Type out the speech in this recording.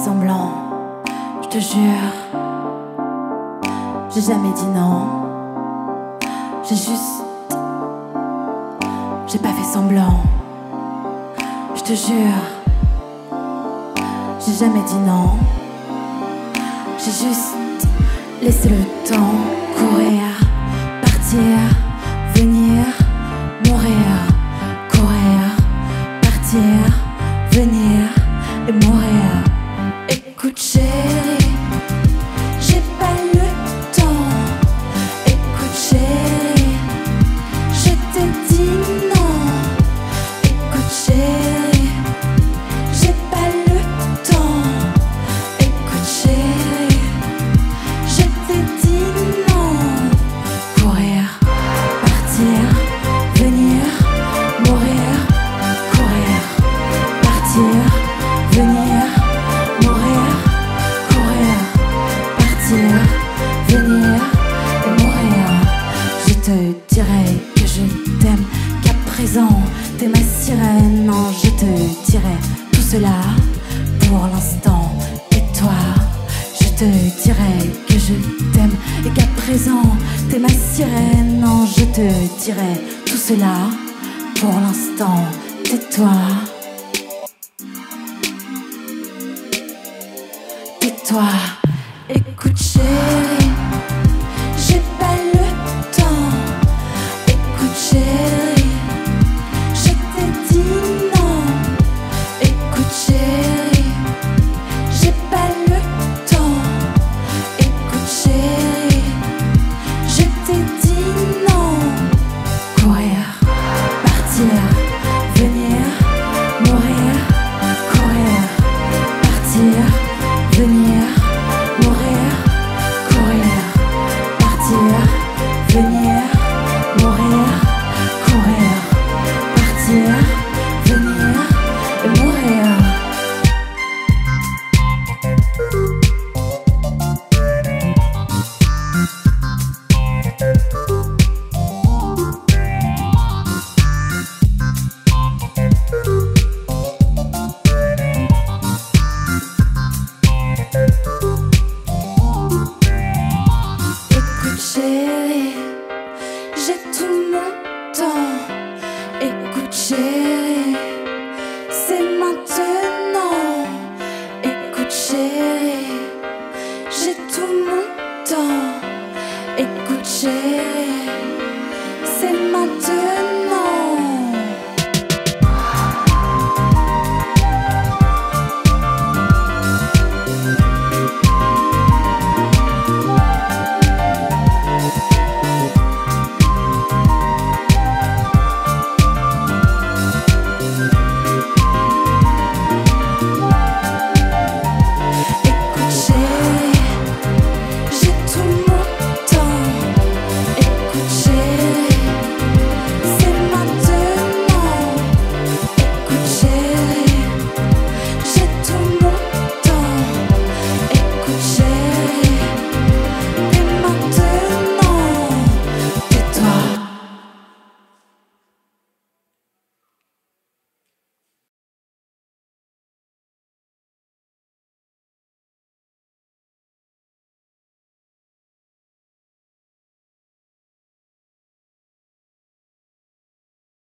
semblant, je te jure. J'ai jamais dit non. J'ai pas fait semblant, je te jure. J'ai jamais dit non. J'ai juste laissé le temps courir, partir, venir, mourir, courir, partir, venir et mourir. Écoute chérie, j'ai pas le temps. Écoute chérie, je t'ai dit non. Écoute chérie, j'ai pas le temps. Écoute chérie, je t'ai dit non. Courir, partir, venir, mourir, courir, partir, venir, mourir, courir, partir, venir et mourir. Je te dirai que je t'aime, qu'à présent t'es ma sirène. Non, je te dirai tout cela pour l'instant. Et toi, je te dirai que je t'aime et qu'à présent t'es ma sirène. Non, je te dirai tout cela pour l'instant. Tais-toi. Tais-toi, écoute chérie, j'ai pas le temps. Écoute chérie, je t'ai dit non. Écoute chérie, j'ai pas le temps. Écoute chérie, je t'ai dit non. Courir, partir, venir, mourir, courir, partir, venir, mourir, courir, partir, venir, mourir, courir, partir, venir et mourir. Écoute chérie, j'ai tout mon temps. Écoute chérie,